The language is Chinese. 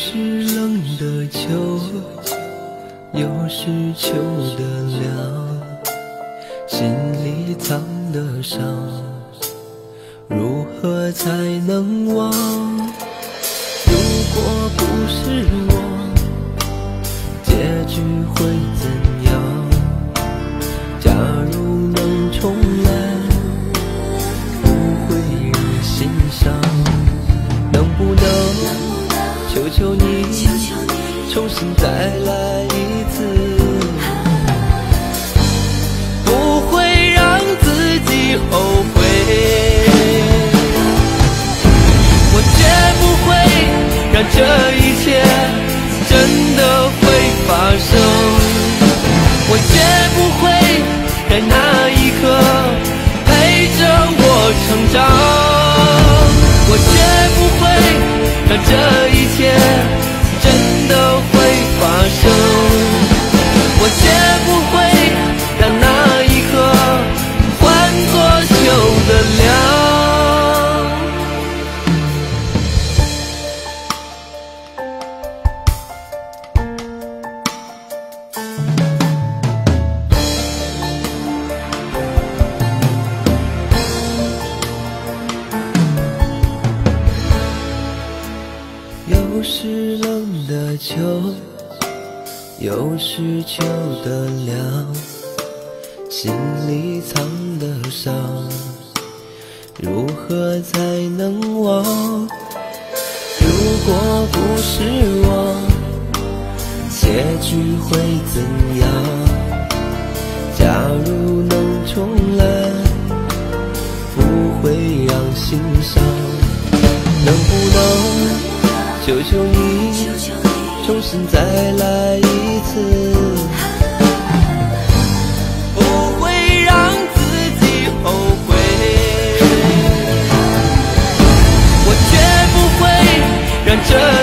是冷的秋，又是秋的凉，心里藏的伤，如何才能忘？如果不是我，结局会怎样？假如能重来，不会让心伤。能不能求求你，重新再来一次？不会让自己后悔，我绝不会让这一切真的会发生，我绝不会在那一刻陪着我成长，我绝不会让这一切真的会发生，我绝不会让那一刻换作秋的凉。又是冷的秋，又是秋的凉，心里藏的伤，如何才能忘？如果不是我，结局会怎样？假如能重来，不会让心伤。能不能求求你，重新再来一次？不会让自己后悔，我绝不会让这